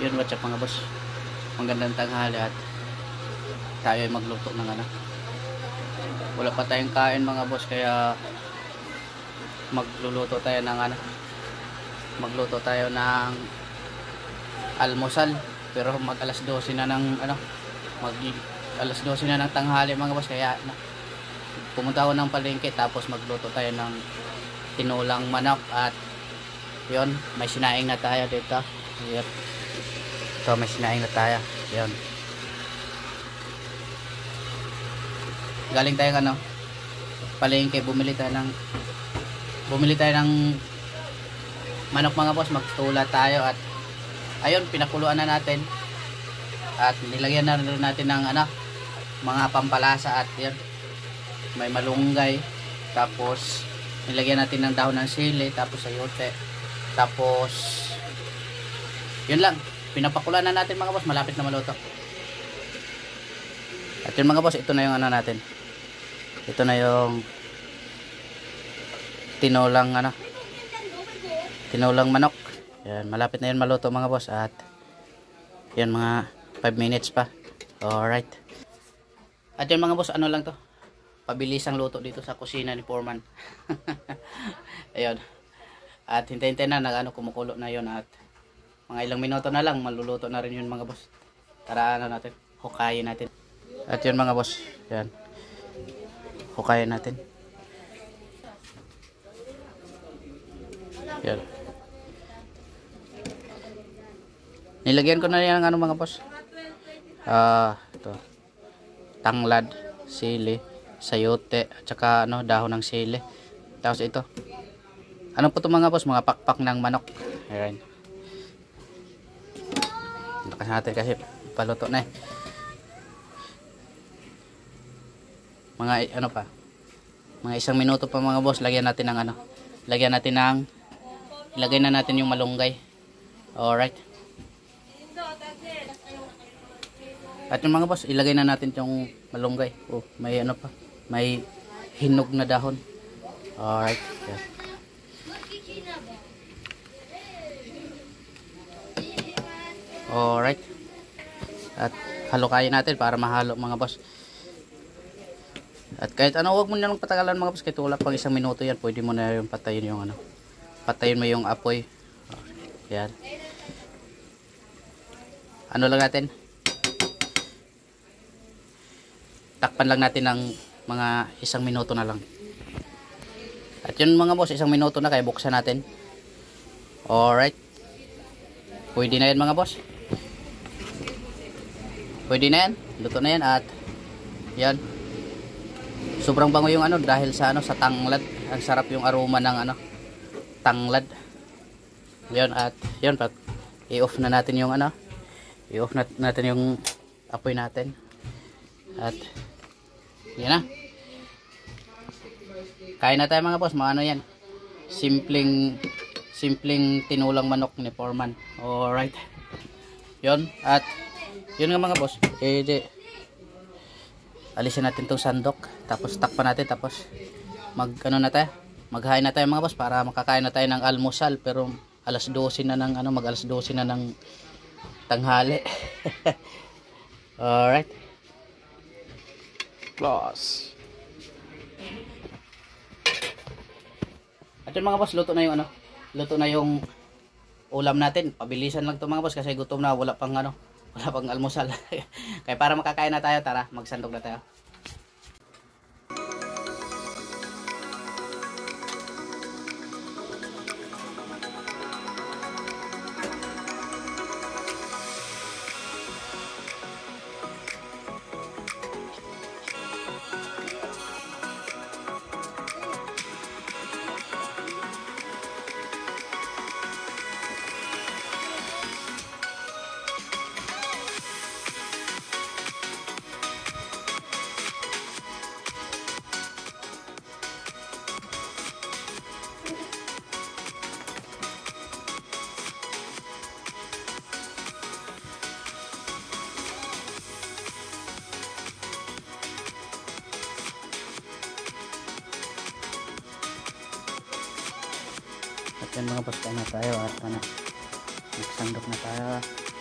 Yun, what's up mga boss, magandang tanghali at tayo ay magluto ng ano. Wala pa tayong kain mga boss, kaya magluluto tayo ng ano, magluto tayo ng almusal. Pero mag alas 12 na ng ano, mag alas 12 na ng tanghali mga boss, kaya pumunta ako ng palengke tapos magluto tayo ng tinulang manok. At yun, may sinaing na tayo dito. Yun. So may sinaing na tayo. Yun. Galing tayo ano, palengke, bumili tayo ng manok mga boss. Magtula tayo at ayun, pinakuluan na natin. At nilagyan na rin natin ng ano, mga pampalasa. At yun, may malunggay. Tapos nilagyan natin ng dahon ng sili. Tapos sayote. Tapos yun lang, pinapakulan na natin mga boss, malapit na maluto. At yun mga boss, ito na yung ano natin, ito na yung tinulang ano, tinulang manok. Yan, malapit na yun maluto mga boss. At yan, mga 5 minutes pa. Alright. At yun mga boss, ano lang to, pabilisang luto dito sa kusina ni Foreman. Ayun. At hintayin na, nag ano, kumukulo na yun. At mga ilang minuto na lang maluluto na rin yun mga boss. Tara ano natin, hukayin natin. At yun mga boss, yan, hukayin natin. Yan, nilagyan ko na yan ng ano mga boss, ito, tanglad, sili, sayote, at saka ano, dahon ng sili. Tapos ito, ano po ito mga boss, mga pakpak ng manok. Ayan, lakas natin kasi paluto na eh. Mga ano pa, mga 1 minuto pa mga boss, lagyan natin ng ano, lagyan natin ng, ilagay na natin yung malunggay. Alright. At yung mga boss, ilagay na natin yung malunggay. Oh, may ano pa, may hinog na dahon. Alright. Yeah. Alright. At halukayin natin para mahalo mga boss. At kahit ano, huwag mo na patagalan mga boss, kahit wala pang 1 minuto yan, pwede mo na yung patayin yung ano, patayin mo yung apoy. Yan. Ano lang natin, takpan lang natin ng mga 1 minuto na lang. At yun mga boss, 1 minuto na, kaya buksan natin. Alright. Pwede na yan mga boss. Pwede na yan, luto na yan. At yan, sobrang bango yung ano, dahil sa ano, sa tanglad. Ang sarap yung aroma ng ano, tanglad. Yan, at yan, i-off na natin yung ano, i-off natin yung apoy natin. At yan na, kain na tayo mga boss. Mga ano yan, simpleng tinulang manok ni Foreman. Alright. Yun, at yun nga mga boss, alisin natin tong sandok, tapos takpan natin, tapos mag ano na tayo, maghain na tayo mga boss, para makakain na tayo ng almusal. Pero alas 12 na ng ano, mag alas 12 na ng tanghali. Alright. Plus. At yun mga boss, luto na yung ano, luto na yung ulam natin. Pabilisan lang to mga boss, kasi gutom na, wala pang ano, wala pang almusal. Kaya para makakain na tayo, tara, magsandok na tayo. Yan mga boss, kain na tayo at ano, nagsandok na tayo.